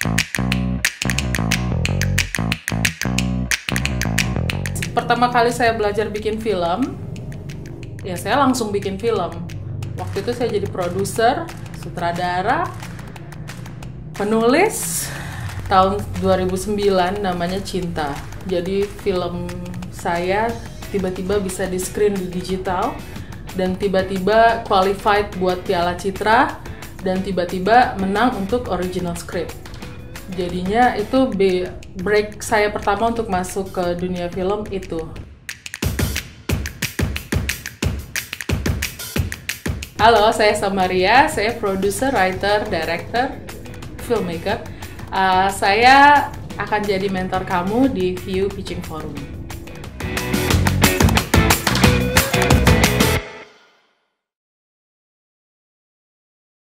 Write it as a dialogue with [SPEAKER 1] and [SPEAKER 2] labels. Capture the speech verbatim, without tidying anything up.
[SPEAKER 1] Pertama kali saya belajar bikin film, ya saya langsung bikin film. Waktu itu saya jadi produser, sutradara, penulis. Tahun dua ribu sembilan namanya Cinta. Jadi film saya tiba-tiba bisa di screen di digital dan tiba-tiba qualified buat Piala Citra dan tiba-tiba menang untuk original script. Jadinya itu break saya pertama untuk masuk ke dunia film itu. Halo, saya Samaria, saya produser, writer, director, filmmaker. Uh, saya akan jadi mentor kamu di View Pitching Forum.